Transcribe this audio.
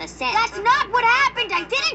a cent. That's not what happened. I didn't